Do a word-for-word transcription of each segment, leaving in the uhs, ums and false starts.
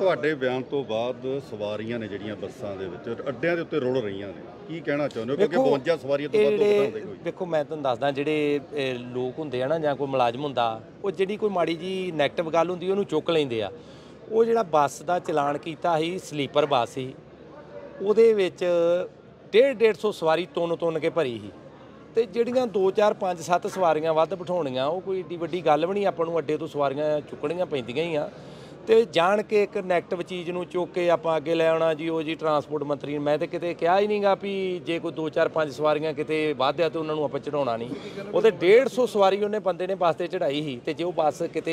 ਤੁਹਾਡੇ ਬਿਆਨ ਤੋਂ ਬਾਅਦ ਸਵਾਰੀਆਂ ਨੇ ਜਿਹੜੀਆਂ ਬੱਸਾਂ ਦੇ ਵਿੱਚ ਅੱਡਿਆਂ ਦੇ ਉੱਤੇ ਰੁਲ ਰਹੀਆਂ ਨੇ, ਕੀ ਕਹਿਣਾ ਚਾਹੁੰਦੇ ਹੋ? ਕਿਉਂਕਿ ਬਵੰਜਾ ਸਵਾਰੀਆਂ ਤੋਂ ਵੱਧ ਬਿਠਾਉਂਦੇ ਕੋਈ। ਦੇਖੋ ਮੈਂ ਤੁਹਾਨੂੰ ਦੱਸਦਾ, ਜਿਹੜੇ ਲੋਕ ਹੁੰਦੇ ਆ ਨਾ ਜਾਂ ਕੋਈ ਮੁਲਾਜ਼ਮ ਹੁੰਦਾ, ਉਹ ਜਿਹੜੀ ਕੋਈ ਮਾੜੀ ਜੀ ਨੈਗੇਟਿਵ ਗੱਲ ਹੁੰਦੀ ਉਹਨੂੰ ਚੁੱਕ ਲੈਂਦੇ ਆ। ਉਹ ਜਿਹੜਾ ਬੱਸ ਦਾ ਚਲਾਨ ਕੀਤਾ ਸੀ, ਸਲੀਪਰ ਬੱਸ ਸੀ, ਉਹਦੇ ਵਿੱਚ ਡੇਢ ਡੇਢ ਸੌ ਸਵਾਰੀ ਤੁੰਨ ਤੁੰਨ ਕੇ ਭਰੀ ਸੀ, ਤੇ ਜਿਹੜੀਆਂ ਦੋ ਚਾਰ ਪੰਜ ਸੱਤ ਸਵਾਰੀਆਂ ਵੱਧ ਬਿਠਾਉਣੀਆਂ ਉਹ ਕੋਈ ਏਡੀ ਵੱਡੀ ਗੱਲ ਵੀ ਨਹੀਂ। ਆਪਾਂ ਨੂੰ ਅੱਡੇ ਤੋਂ ਸਵਾਰੀਆਂ ਚੁੱਕਣੀਆਂ ਪੈਂਦੀਆਂ ਹੀ ਆ, ਤੇ ਜਾਣ ਕੇ ਇੱਕ ਨੈਗੇਟਿਵ ਚੀਜ਼ ਨੂੰ ਚੁੱਕ ਕੇ ਆਪਾਂ ਅੱਗੇ ਲੈ ਆਉਣਾ ਜੀ। ਉਹ ਜੀ ਟਰਾਂਸਪੋਰਟ ਮੰਤਰੀ ਨੇ, ਮੈਂ ਤਾਂ ਕਿਤੇ ਕਿਹਾ ਹੀ ਨਹੀਂਗਾ ਵੀ ਜੇ ਕੋਈ ਦੋ ਚਾਰ ਪੰਜ ਸਵਾਰੀਆਂ ਕਿਤੇ ਵੱਧ ਆ ਤਾਂ ਉਹਨਾਂ ਨੂੰ ਆਪਾਂ ਚੜਾਉਣਾ ਨਹੀਂ। ਉਹਦੇ ਡੇਢ ਸੌ ਸਵਾਰੀ ਉਹਨੇ ਬੰਦੇ ਨੇ ਬੱਸ 'ਤੇ ਚੜਾਈ ਸੀ, ਤੇ ਜੇ ਉਹ ਬੱਸ ਕਿਤੇ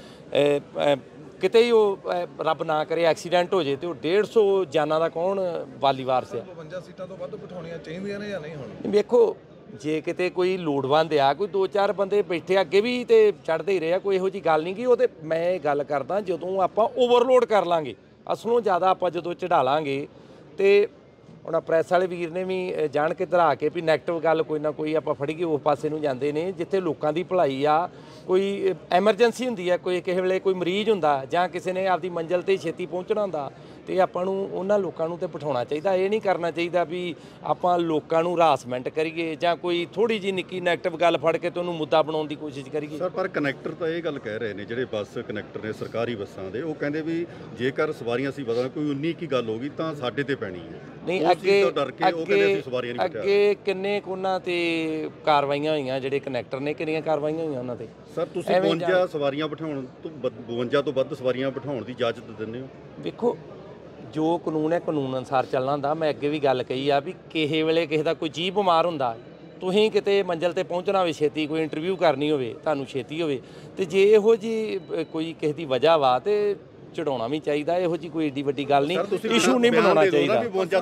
ਕਿਤੇ ਹੀ ਉਹ ਰੱਬ ਨਾ ਕਰੇ ਐਕਸੀਡੈਂਟ ਹੋ ਜੇ ਤੇ ਉਹ ਡੇਢ ਸੌ ਜਾਨਾਂ ਦਾ ਕੌਣ ਵਾਲੀ ਵਾਰਸ ਆ? ਬਵੰਜਾ ਸੀਟਾਂ ਤੋਂ ਵੱਧ ਬਿਠਾਉਣੀਆਂ ਚਾਹੀਦੀਆਂ ਨੇ ਜਾਂ ਨਹੀਂ? ਹੁਣ ਵੇਖੋ, ਜੇ ਕਿਤੇ ਕੋਈ ਲੋੜਵੰਦ ਆ, ਕੋਈ ਦੋ ਚਾਰ ਬੰਦੇ ਬੈਠੇ ਅੱਗੇ ਵੀ ਤੇ ਚੜ੍ਹਦੇ ਹੀ ਰਹੇ ਆ, ਕੋਈ ਇਹੋ ਜਿਹੀ ਗੱਲ ਨਹੀਂ ਗੀ। ਉਹ ਤੇ ਮੈਂ ਇਹ ਗੱਲ ਕਰਦਾ, ਜਦੋਂ ਆਪਾਂ ਓਵਰਲੋਡ ਕਰ ਲਾਂਗੇ, ਅਸਲੋਂ ਜ਼ਿਆਦਾ ਆਪਾਂ ਜਦੋਂ ਚੜ੍ਹਾ ਲਾਂਗੇ, ਤੇ ਹੁਣ ਪ੍ਰੈਸ ਵਾਲੇ ਵੀਰ ਨੇ ਵੀ ਜਾਣ ਕੇ ਧਰਾ ਕੇ ਵੀ ਨੈਗੇਟਿਵ ਗੱਲ ਕੋਈ ਨਾ ਕੋਈ ਆਪਾਂ ਫੜੀਏ, ਉਸ ਪਾਸੇ ਨੂੰ ਜਾਂਦੇ ਨੇ ਜਿੱਥੇ ਲੋਕਾਂ ਦੀ ਭਲਾਈ ਆ। ਕੋਈ ਐਮਰਜੈਂਸੀ ਹੁੰਦੀ ਹੈ, ਕੋਈ ਕਿਸੇ ਵੇਲੇ ਕੋਈ ਮਰੀਜ਼ ਹੁੰਦਾ ਜਾਂ ਕਿਸੇ ਨੇ ਆਪਦੀ ਮੰਜ਼ਿਲ 'ਤੇ ਛੇਤੀ ਪਹੁੰਚਣਾ ਹੁੰਦਾ, ਤੇ ਆਪਾਂ ਨੂੰ ਉਹਨਾਂ ਲੋਕਾਂ ਨੂੰ ਤੇ ਬਿਠਾਉਣਾ ਚਾਹੀਦਾ। ਇਹ ਨਹੀਂ ਕਰਨਾ ਚਾਹੀਦਾ ਵੀ ਆਪਾਂ ਲੋਕਾਂ ਨੂੰ ਹਰਾਸਮੈਂਟ ਕਰੀਏ ਜਾਂ ਕੋਈ ਥੋੜੀ ਜਿਹੀ ਨਿੱਕੀ ਨੈਗੇਟਿਵ ਗੱਲ ਫੜ ਕੇ ਤੇ ਉਹਨੂੰ ਮੁੱਦਾ ਬਣਾਉਣ ਦੀ ਕੋਸ਼ਿਸ਼ ਕਰੀਏ। ਸਰ, ਪਰ ਕਨੈਕਟਰ ਤਾਂ ਇਹ ਗੱਲ ਕਹਿ ਰਹੇ ਨੇ, ਜਿਹੜੇ ਬੱਸ ਕਨੈਕਟਰ ਨੇ ਸਰਕਾਰੀ ਬੱਸਾਂ ਦੇ, ਉਹ ਕਹਿੰਦੇ ਵੀ ਜੇਕਰ ਸਵਾਰੀਆਂ ਅਸੀਂ ਵਧਾ ਕੋਈ ਉਨੀ ਕੀ ਗੱਲ ਹੋਗੀ ਤਾਂ ਸਾਡੇ ਤੇ ਪੈਣੀ ਹੈ। ਨਹੀਂ, ਅੱਗੇ ਅੱਗੇ ਅੱਗੇ ਕਿੰਨੇ ਉਹਨਾਂ ਤੇ ਕਾਰਵਾਈਆਂ ਹੋਈਆਂ, ਜਿਹੜੇ ਕਨੈਕਟਰ ਨੇ ਕਿੰਨੀਆਂ ਕਾਰਵਾਈਆਂ ਹੋਈਆਂ ਉਹਨਾਂ ਤੇ? ਸਰ, ਤੁਸੀਂ ਬਵੰਜਾ ਸਵਾਰੀਆਂ ਬਿਠਾਉਣ ਤੋਂ ਬਵੰਜਾ ਤੋਂ ਵੱਧ ਸਵਾਰੀਆਂ ਬਿਠਾਉਣ ਦੀ ਇਜਾਜ਼ਤ ਦਿੰਦੇ ਹੋ? ਵੇਖੋ, ਜੋ ਕਾਨੂੰਨ ਹੈ ਕਾਨੂੰਨ ਅਨੁਸਾਰ ਚੱਲਣਾ ਹੁੰਦਾ। ਮੈਂ ਅੱਗੇ ਵੀ ਗੱਲ ਕਹੀ ਆ ਵੀ ਕਿਸੇ ਵੇਲੇ ਕਿਸੇ ਦਾ ਕੋਈ ਜੀਅ ਬਿਮਾਰ ਹੁੰਦਾ, ਤੁਸੀਂ ਕਿਤੇ ਮੰਜ਼ਿਲ 'ਤੇ ਪਹੁੰਚਣਾ ਹੋਵੇ ਛੇਤੀ, ਕੋਈ ਇੰਟਰਵਿਊ ਕਰਨੀ ਹੋਵੇ, ਤੁਹਾਨੂੰ ਛੇਤੀ ਹੋਵੇ, ਤੇ ਜੇ ਇਹੋ ਜਿਹੀ ਕੋਈ ਕਿਸੇ ਦੀ ਵਜ੍ਹਾ ਵਾ ਤੇ ਚੜਾਉਣਾ ਵੀ ਚਾਹੀਦਾ। ਇਹੋ ਜਿਹੀ ਕੋਈ ਏਡੀ ਵੱਡੀ ਗੱਲ ਨਹੀਂ, ਇਸ਼ੂ ਨਹੀਂ ਬਣਾਉਣਾ ਚਾਹੀਦਾ।